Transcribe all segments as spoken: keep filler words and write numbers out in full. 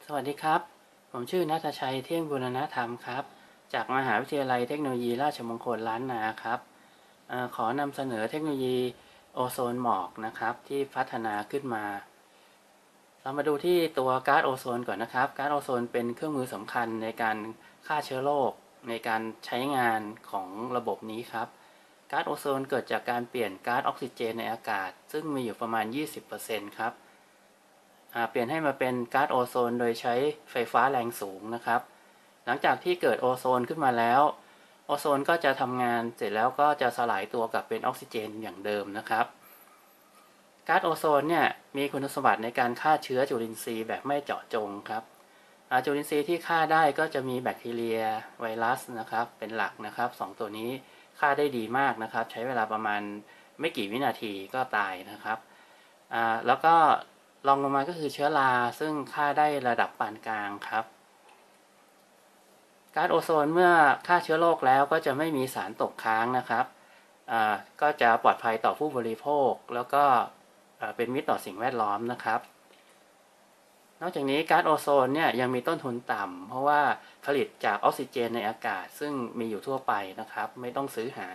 วัสดีครับผมชื่อณัฐชัยเที่ยงบูรณธรรมครับจากมหาวิทยาลัยเทคโนโลยีราชมงคลล้านนาครับอขอนำเสนอเทคโนโลยีโอโซนหมอกนะครับที่พัฒนาขึ้นมาเรามาดูที่ตัวก๊าซโอโซนก่อนนะครับก๊าซโอโซนเป็นเครื่องมือสำคัญในการฆ่าเชื้อโรคในการใช้งานของระบบนี้ครับก๊าซโอโซนเกิดจากการเปลี่ยนก๊าซออกซิเจนในอากาศซึ่งมีอยู่ประมาณ ยี่สิบเปอร์เซ็นต์ ครับเปลี่ยนให้มาเป็นก๊าซโอโซนโดยใช้ไฟฟ้าแรงสูงนะครับหลังจากที่เกิดโอโซนขึ้นมาแล้วโอโซนก็จะทำงานเสร็จแล้วก็จะสลายตัวกลับเป็นออกซิเจนอย่างเดิมนะครับก๊าซโอโซนเนี่ยมีคุณสมบัติในการฆ่าเชื้อจุลินทรีย์แบบไม่เจาะจงครับจุลินทรีย์ที่ฆ่าได้ก็จะมีแบคทีเรียไวรัสนะครับเป็นหลักนะครับสองตัวนี้ฆ่าได้ดีมากนะครับใช้เวลาประมาณไม่กี่วินาทีก็ตายนะครับแล้วก็รองลงมาก็คือเชื้อราซึ่งฆ่าได้ระดับปานกลางครับก๊าซโอโซนเมื่อฆ่าเชื้อโรคแล้วก็จะไม่มีสารตกค้างนะครับก็จะปลอดภัยต่อผู้บริโภคแล้วก็เป็นมิตรต่อสิ่งแวดล้อมนะครับนอกจากนี้ก๊าซโอโซนเนี่ยยังมีต้นทุนต่ำเพราะว่าผลิตจากออกซิเจนในอากาศซึ่งมีอยู่ทั่วไปนะครับไม่ต้องซื้อหา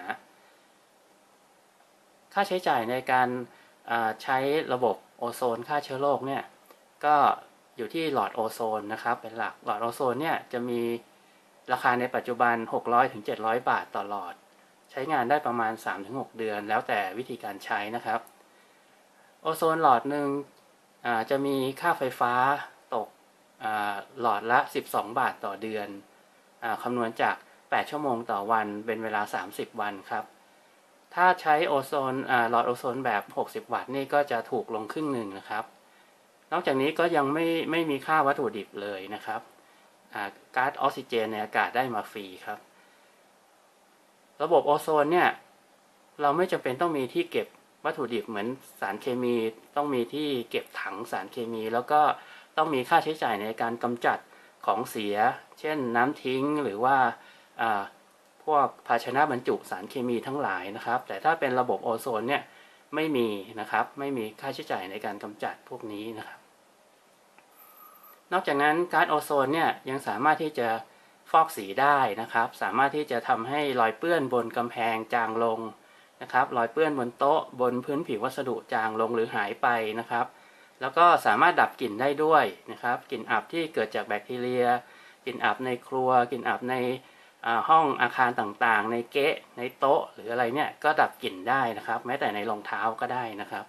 ค่าใช้จ่ายในการใช้ระบบโอโซนฆ่าเชื้อโรคเนี่ยก็อยู่ที่หลอดโอโซนนะครับเป็นหลักหลอดโอโซนเนี่ยจะมีราคาในปัจจุบัน หกร้อยถึงเจ็ดร้อย บาทต่อหลอดใช้งานได้ประมาณ สามถึงหก เดือนแล้วแต่วิธีการใช้นะครับโอโซนหลอดหนึ่งจะมีค่าไฟฟ้าตกหลอดละสิบสองบาทต่อเดือนคำนวณจากแปดชั่วโมงต่อวันเป็นเวลาสามสิบวันครับถ้าใช้โอโซนหลอดโอโซนแบบหกสิบวัตต์นี่ก็จะถูกลงครึ่งหนึ่งนะครับนอกจากนี้ก็ยังไม่ไม่มีค่าวัตถุดิบเลยนะครับก๊าซออกซิเจนในอากาศได้มาฟรีครับระบบโอโซนเนี่ยเราไม่จำเป็นต้องมีที่เก็บวัตถุดิบเหมือนสารเคมีต้องมีที่เก็บถังสารเคมีแล้วก็ต้องมีค่าใช้จ่ายในการกำจัดของเสียเช่นน้ำทิ้งหรือว่าพวกภาชนะบรรจุสารเคมีทั้งหลายนะครับแต่ถ้าเป็นระบบโอโซนเนี่ยไม่มีนะครับไม่มีค่าใช้จ่ายในการกำจัดพวกนี้นะครับนอกจากนั้นก๊าซโอโซนเนี่ยยังสามารถที่จะฟอกสีได้นะครับสามารถที่จะทำให้รอยเปื้อนบนกำแพงจางลงนะครับรอยเปื้อนบนโต๊ะบนพื้นผิววัสดุจางลงหรือหายไปนะครับแล้วก็สามารถดับกลิ่นได้ด้วยนะครับกลิ่นอับที่เกิดจากแบคทีเรียกลิ่นอับในครัวกลิ่นอับในห้องอาคารต่างๆในเก๊ะในโต๊ะหรืออะไรเนี่ยก็ดับกลิ่นได้นะครับแม้แต่ในรองเท้าก็ได้นะครับ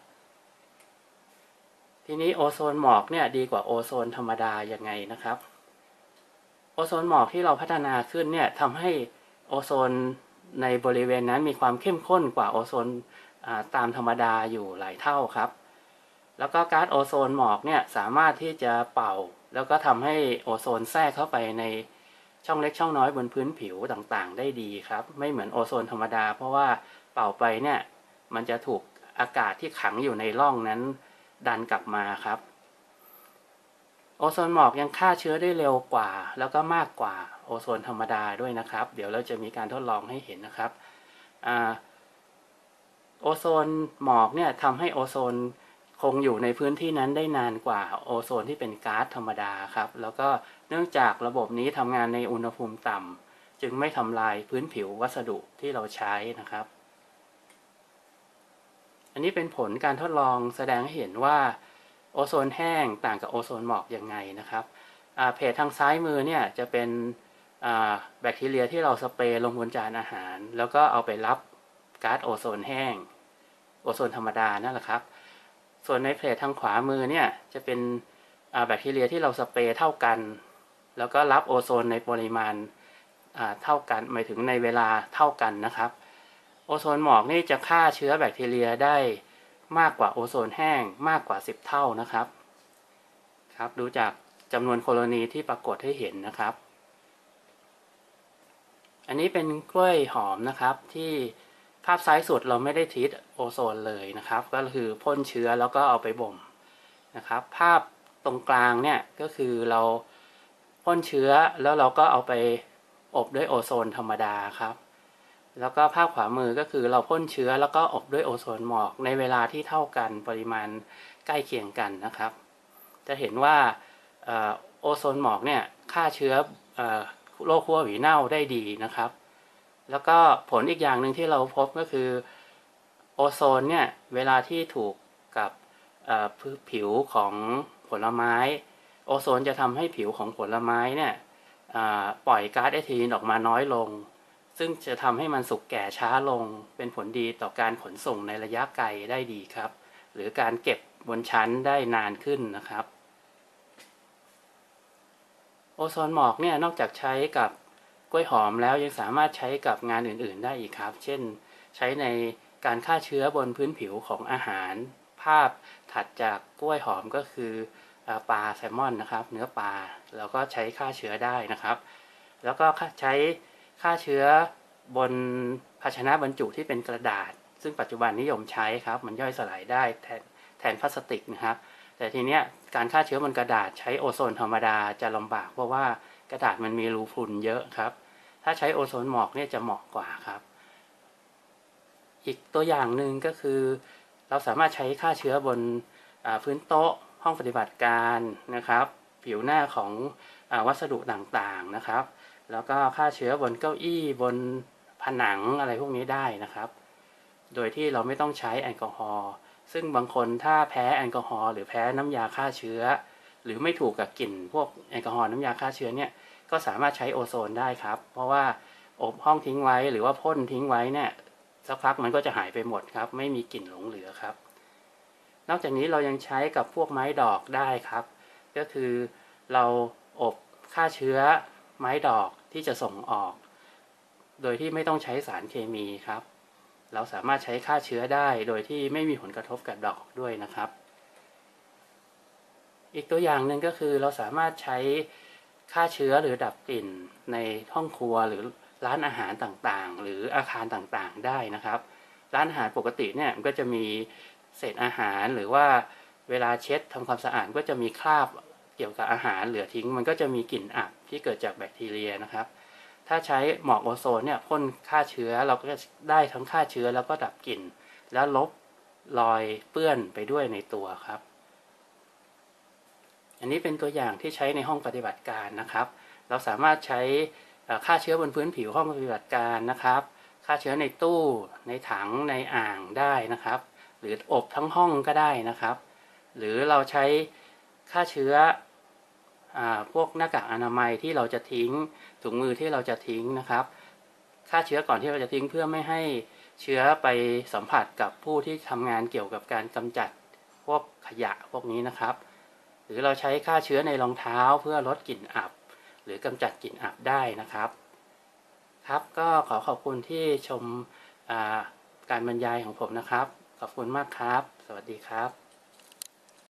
ทีนี้โอโซนหมอกเนี่ยดีกว่าโอโซนธรรมดายังไงนะครับโอโซนหมอกที่เราพัฒนาขึ้นเนี่ยทำให้โอโซนในบริเวณนั้นมีความเข้มข้นกว่าโอโซนตามธรรมดาอยู่หลายเท่าครับแล้วก็ก๊าซโอโซนหมอกเนี่ยสามารถที่จะเป่าแล้วก็ทำให้โอโซนแทรกเข้าไปในช่องเล็กช่องน้อยบนพื้นผิวต่างๆได้ดีครับไม่เหมือนโอโซนธรรมดาเพราะว่าเป่าไปเนี่ยมันจะถูกอากาศที่ขังอยู่ในร่องนั้นดันกลับมาครับโอโซนหมอกยังฆ่าเชื้อได้เร็วกว่าแล้วก็มากกว่าโอโซนธรรมดาด้วยนะครับเดี๋ยวเราจะมีการทดลองให้เห็นนะครับโอโซนหมอกเนี่ยทำให้โอโซนคงอยู่ในพื้นที่นั้นได้นานกว่าโอโซนที่เป็นก๊าซธรรมดาครับแล้วก็เนื่องจากระบบนี้ทำงานในอุณหภูมิต่ำจึงไม่ทำลายพื้นผิววัสดุที่เราใช้นะครับอันนี้เป็นผลการทดลองแสดงให้เห็นว่าโอโซนแห้งต่างกับโอโซนหมอกยังไงนะครับเพจทางซ้ายมือเนี่ยจะเป็นแบคทีเรียที่เราสเปรย์ลงบนจานอาหารแล้วก็เอาไปรับก๊าซโอโซนแห้งโอโซนธรรมดานั่นแหละครับส่วนในเพจทางขวามือเนี่ยจะเป็นแบคทีเรียที่เราสเปรย์เท่ากันแล้วก็รับโอโซนในปริมาณเท่ากันหมายถึงในเวลาเท่ากันนะครับโอโซนหมอกนี่จะฆ่าเชื้อแบคทีเรียได้มากกว่าโอโซนแห้งมากกว่าสิบเท่านะครับครับดูจากจำนวนโคโลนีที่ปรากฏให้เห็นนะครับอันนี้เป็นกล้วยหอมนะครับที่ภาพซ้ายสุดเราไม่ได้ทรีตโอโซนเลยนะครับก็คือพ่นเชื้อแล้วก็เอาไปบ่มนะครับภาพตรงกลางเนี่ยก็คือเราพ่นเชื้อแล้วเราก็เอาไปอบด้วยโอโซนธรรมดาครับแล้วก็ภาพขวามือก็คือเราพ่นเชื้อแล้วก็อบด้วยโอโซนหมอกในเวลาที่เท่ากันปริมาณใกล้เคียงกันนะครับจะเห็นว่าโอโซนหมอกเนี่ยฆ่าเชื้อโรคขั้วหวีเน่าได้ดีนะครับแล้วก็ผลอีกอย่างหนึ่งที่เราพบก็คือโอโซนเนี่ยเวลาที่ถูกกับผิวของผลไม้โอโซนจะทำให้ผิวของผลไม้เนี่ยปล่อยก๊าซไอทิลีนออกมาน้อยลงซึ่งจะทำให้มันสุกแก่ช้าลงเป็นผลดีต่อการขนส่งในระยะไกลได้ดีครับหรือการเก็บบนชั้นได้นานขึ้นนะครับโอโซนหมอกเนี่ยนอกจากใช้กับกล้วยหอมแล้วยังสามารถใช้กับงานอื่นๆได้อีกครับเช่นใช้ในการฆ่าเชื้อบนพื้นผิวของอาหารภาพถัดจากกล้วยหอมก็คือปลาแซลมอนนะครับเนื้อปลาแล้วก็ใช้ฆ่าเชื้อได้นะครับแล้วก็ใช้ฆ่าเชื้อบนภาชนะบรรจุที่เป็นกระดาษซึ่งปัจจุบันนิยมใช้ครับมันย่อยสลายได้แทนแทนพลาสติกนะครับแต่ทีเนี้ยการฆ่าเชื้อบนกระดาษใช้โอโซนธรรมดาจะลำบากเพราะว่ากระดาษมันมีรูฝุ่นเยอะครับถ้าใช้โอโซนหมอกเนี่ยจะเหมาะกว่าครับอีกตัวอย่างหนึ่งก็คือเราสามารถใช้ฆ่าเชื้อบนพื้นโต๊ะห้องปฏิบัติการนะครับผิวหน้าของวัสดุต่างๆนะครับแล้วก็ฆ่าเชื้อบนเก้าอี้บนผนังอะไรพวกนี้ได้นะครับโดยที่เราไม่ต้องใช้แอลกอฮอล์ซึ่งบางคนถ้าแพ้แอลกอฮอล์หรือแพ้น้ำยาฆ่าเชื้อหรือไม่ถูกกับกลิ่นพวกแอลกอฮอล์น้ำยาฆ่าเชื้อเนี่ยก็สามารถใช้โอโซนได้ครับเพราะว่าอบห้องทิ้งไว้หรือว่าพ่นทิ้งไว้เนี่ยสักพักมันก็จะหายไปหมดครับไม่มีกลิ่นหลงเหลือครับนอกจากนี้เรายังใช้กับพวกไม้ดอกได้ครับก็คือเราอบฆ่าเชื้อไม้ดอกที่จะส่งออกโดยที่ไม่ต้องใช้สารเคมีครับเราสามารถใช้ฆ่าเชื้อได้โดยที่ไม่มีผลกระทบกับดอกด้วยนะครับอีกตัวอย่างหนึ่งก็คือเราสามารถใช้ฆ่าเชื้อหรือดับกลิ่นในห้องครัวหรือร้านอาหารต่างๆหรืออาคารต่างๆได้นะครับร้านอาหารปกติเนี่ยมันก็จะมีเศษอาหารหรือว่าเวลาเช็ดทำความสะอาดก็จะมีคราบเกี่ยวกับอาหารเหลือทิ้งมันก็จะมีกลิ่นอับที่เกิดจากแบคทีเรียนะครับถ้าใช้หมอกโอโซนเนี่ยพ่นฆ่าเชื้อเราก็จะได้ทั้งฆ่าเชื้อแล้วก็ดับกลิ่นแล้วลบรอยเปื้อนไปด้วยในตัวครับอันนี้เป็นตัวอย่างที่ใช้ในห้องปฏิบัติการนะครับเราสามารถใช้ฆ่าเชื้อบนพื้นผิวห้องปฏิบัติการนะครับฆ่าเชื้อในตู้ในถังในอ่างได้นะครับหรืออบทั้งห้องก็ได้นะครับหรือเราใช้ฆ่าเชื้อพวกหน้ากากอนามัยที่เราจะทิ้งถุงมือที่เราจะทิ้งนะครับฆ่าเชื้อก่อนที่เราจะทิ้งเพื่อไม่ให้เชื้อไปสัมผัสกับผู้ที่ทำงานเกี่ยวกับการกำจัดพวกขยะพวกนี้นะครับหรือเราใช้ฆ่าเชื้อในรองเท้าเพื่อลดกลิ่นอับหรือกำจัดกลิ่นอับได้นะครับครับก็ขอขอบคุณที่ชมการบรรยายของผมนะครับขอบคุณมากครับสวัสดีครับ